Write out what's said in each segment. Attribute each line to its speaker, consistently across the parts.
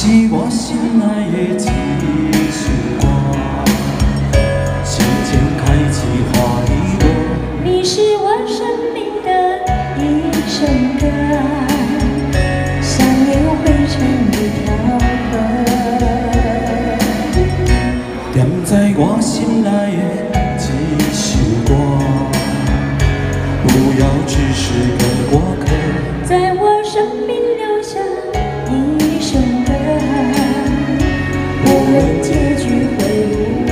Speaker 1: 是我心爱的一首歌，心间开起花一朵。
Speaker 2: 你是我生命的一首歌，像流汇成一条河，
Speaker 1: 点在我心内的一首歌，不要只是个过客，
Speaker 2: 在我生命留下一首歌，无论结局会如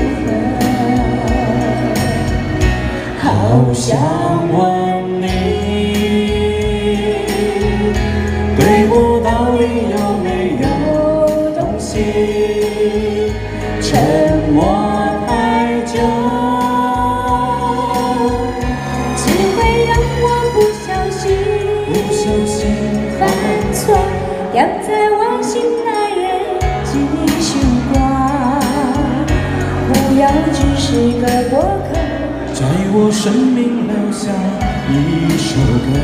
Speaker 2: 何，好想问你，
Speaker 1: 对我到底有没有
Speaker 2: 东西
Speaker 1: 沉默太久？
Speaker 2: 只会让我不小心犯错，掉在我心爱的几首歌，不要只是个过客，
Speaker 1: 在我生命留下一首歌，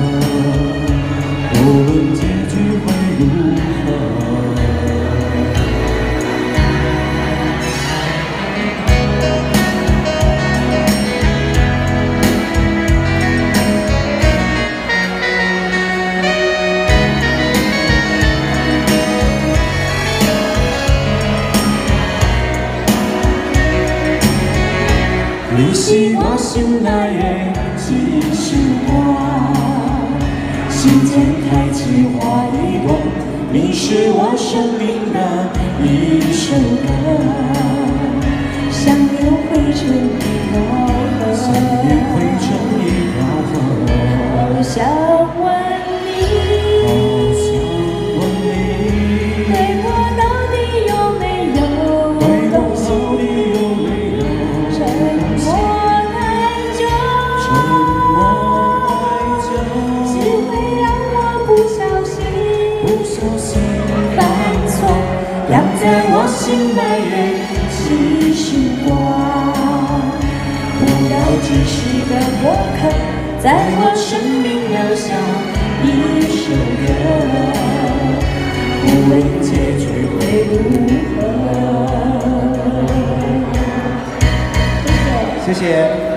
Speaker 1: 无论结局会如何。你是我心爱的一首歌，心间开起花一朵。你是我生命的一首歌，
Speaker 2: 像流汇成一条河，
Speaker 1: 像流汇成一条河。
Speaker 2: 好想问你，对我到底有没有东西？沉默太久，只会让我不小心犯错，掉在我心爱的几首歌，不要只是个过客，在我生命留下一首歌，无论结局会如何。
Speaker 1: 谢谢。